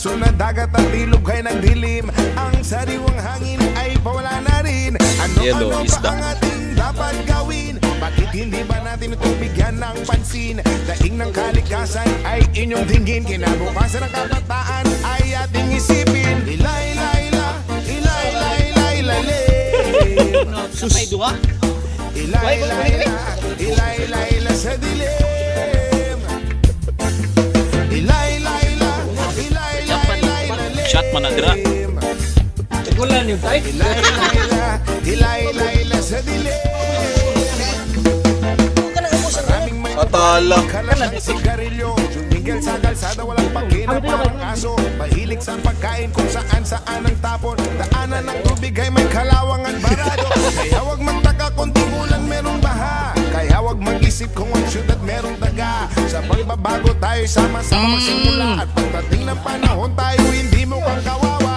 aso na dagat at ilog ay nagdilim. Ang sariwang hangin ay pawala na rin. Ano pa ang ating dapat gawin? Bakit hindi ba natin ito bigyan ng pansin? Daing ng kalikasan ay inyong tingin. Kinabukasan ng kabataan ay ating isipin. Susay duha. Ilay sa dilim. Ilay Shot man na dira. Tagulan yung tay. Ilay sa dilim. Atala. Sigarilyo, tinggal sa kalsada, walang pagkina, parang aso. Mahilig sa pagkain kung saan ang tapon. Daanan ng tubig ay may kalawang at barado. Kaya wag magtaka kung tigulan merong baha. Kaya wag mag-isip kung ang syudad merong daga. Sa pagbabago tayo sama-sama magsimula. At pagdating ng panahon tayo hindi mo kang kawawa.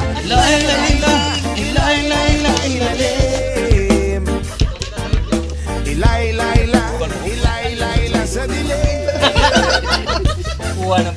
Ilay sa dilim. Kuha na.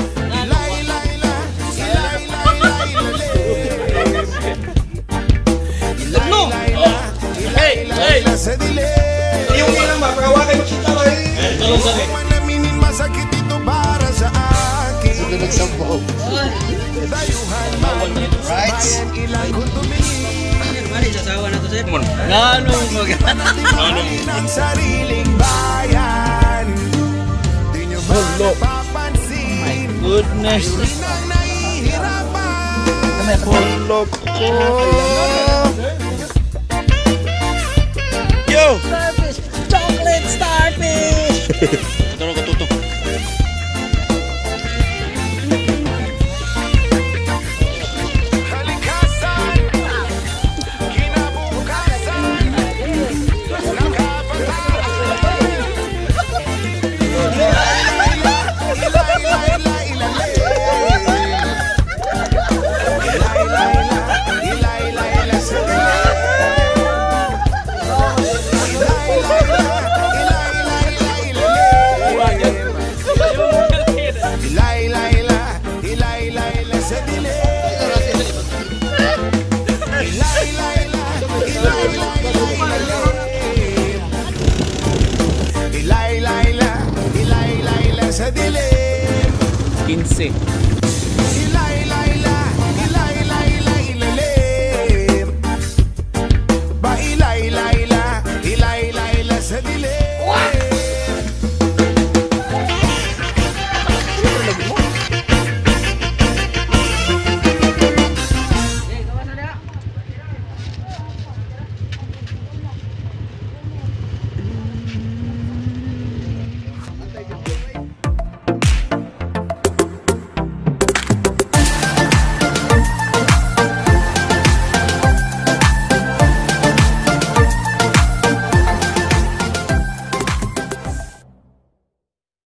Ilay sa dilim. Yung ilang mapagawakan mo siya tayo eh. Talong sa rin. Manaminin masakit ito para sa akin. Sino nagsampo? Dayuhan man, bayan ilang kung tumingin. Mali, sasawa na to sir. Ngano Tingnan ang sariling bayan. Di nyo ba napapansin? Goodness. Tayo rin ang nahihirapan. Hulog ko. Yo! Starfish! Chocolate starfish! Ito na katutok. Kalikasan, kinabukasan, Sa dilim. 15.